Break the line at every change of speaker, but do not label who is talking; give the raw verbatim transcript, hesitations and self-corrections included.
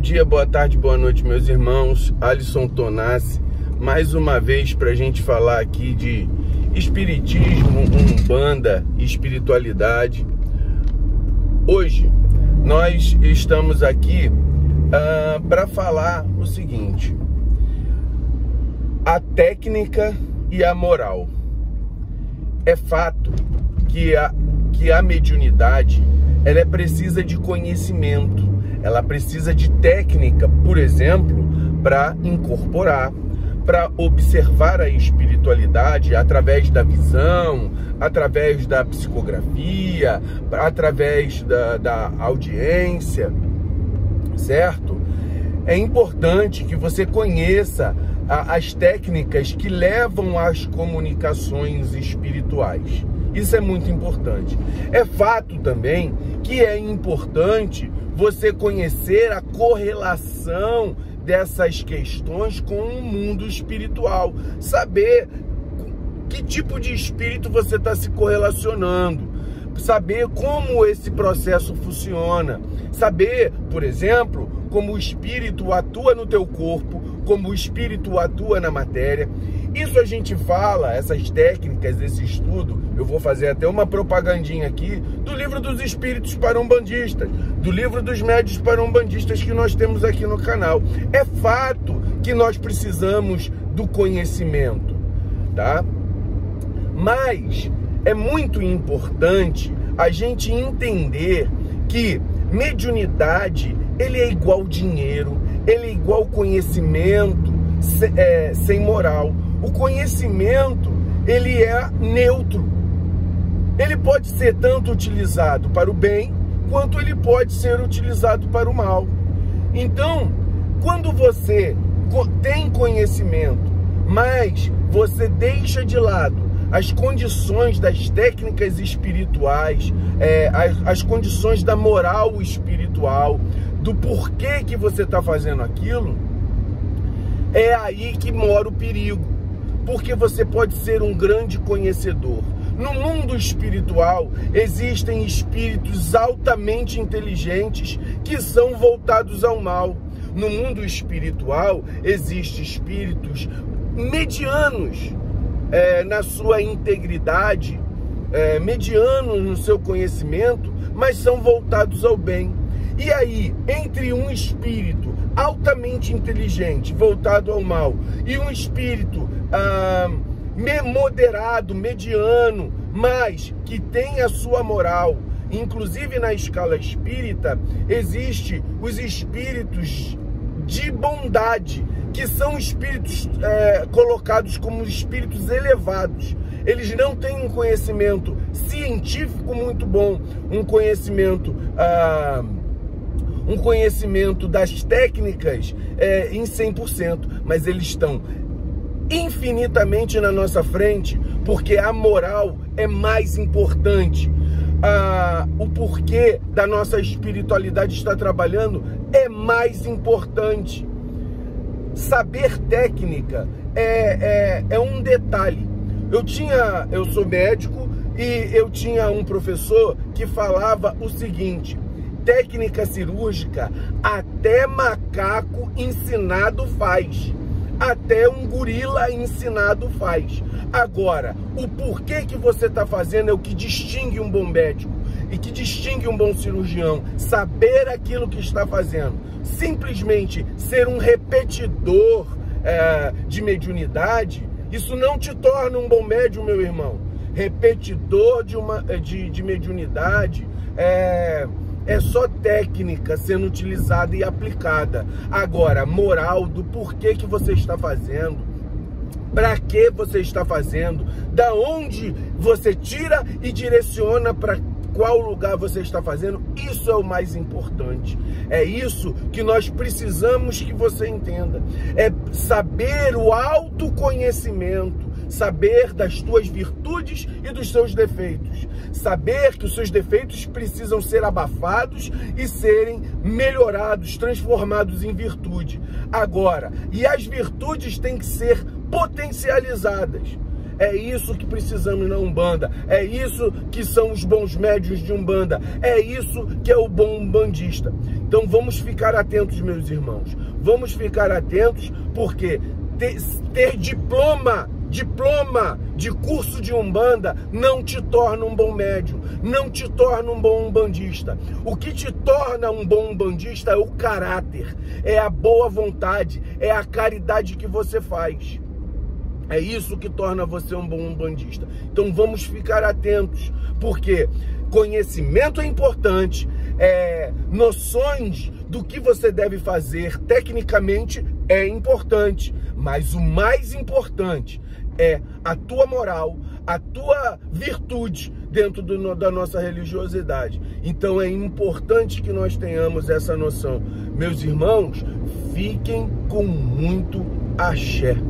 dia, boa tarde, boa noite, meus irmãos. Alisson Tonassi, mais uma vez para a gente falar aqui de espiritismo, umbanda e espiritualidade. Hoje nós estamos aqui uh, para falar o seguinte: a técnica e a moral. É fato que a, que a mediunidade ela é precisa de conhecimento, ela precisa de técnica, por exemplo, para incorporar, para observar a espiritualidade através da visão, através da psicografia, através da, da audiência, certo? É importante que você conheça a, as técnicas que levam às comunicações espirituais. Isso é muito importante. É fato também que é importante você conhecer a correlação dessas questões com o mundo espiritual. Saber que tipo de espírito você está se correlacionando. Saber como esse processo funciona. Saber, por exemplo, como o espírito atua no teu corpo, como o espírito atua na matéria. Isso a gente fala, essas técnicas, esse estudo, eu vou fazer até uma propagandinha aqui, do livro dos espíritos para umbandistas, do livro dos médios para umbandistas que nós temos aqui no canal. É fato que nós precisamos do conhecimento, tá? Mas é muito importante a gente entender que mediunidade, ele é igual dinheiro, ele é igual conhecimento se, é, sem moral. O conhecimento, ele é neutro. Ele pode ser tanto utilizado para o bem, quanto ele pode ser utilizado para o mal. Então, quando você tem conhecimento, mas você deixa de lado as condições das técnicas espirituais, é, as, as condições da moral espiritual, do porquê que você está fazendo aquilo, é aí que mora o perigo. Porque você pode ser um grande conhecedor. No mundo espiritual, existem espíritos altamente inteligentes que são voltados ao mal. No mundo espiritual, existem espíritos medianos é, na sua integridade, é, medianos no seu conhecimento, mas são voltados ao bem. E aí, entre um espírito altamente inteligente, voltado ao mal, e um espírito ah, moderado, mediano, mas que tem a sua moral, inclusive na escala espírita, existe os espíritos de bondade, que são espíritos é, colocados como espíritos elevados. Eles não têm um conhecimento científico muito bom, um conhecimento... Ah, um conhecimento das técnicas é, em cem por cento, mas eles estão infinitamente na nossa frente, porque a moral é mais importante. Ah, o porquê da nossa espiritualidade estar trabalhando é mais importante. Saber técnica é, é, é um detalhe. Eu tinha, eu sou médico e eu tinha um professor que falava o seguinte: técnica cirúrgica, até macaco ensinado faz. Até um gorila ensinado faz. Agora, o porquê que você está fazendo é o que distingue um bom médico e que distingue um bom cirurgião. Saber aquilo que está fazendo. Simplesmente ser um repetidor é, de mediunidade, isso não te torna um bom médium, meu irmão. Repetidor de, uma, de, de mediunidade é... é só técnica sendo utilizada e aplicada. Agora, moral do porquê que você está fazendo, para que você está fazendo, da onde você tira e direciona para qual lugar você está fazendo, isso é o mais importante. É isso que nós precisamos que você entenda. É saber o autoconhecimento, saber das tuas virtudes e dos seus defeitos. Saber que os seus defeitos precisam ser abafados e serem melhorados, transformados em virtude. Agora, e as virtudes têm que ser potencializadas. É isso que precisamos na Umbanda. É isso que são os bons médiuns de Umbanda. É isso que é o bom umbandista. Então vamos ficar atentos, meus irmãos. Vamos ficar atentos, porque ter, ter diploma, diploma de curso de Umbanda não te torna um bom médium, não te torna um bom umbandista. O que te torna um bom umbandista é o caráter, é a boa vontade, é a caridade que você faz. É isso que torna você um bom umbandista. Então vamos ficar atentos, porque conhecimento é importante, é, noções do que você deve fazer tecnicamente é importante, mas o mais importante é a tua moral, a tua virtude dentro do, da nossa religiosidade. Então é importante que nós tenhamos essa noção. Meus irmãos, fiquem com muito axé.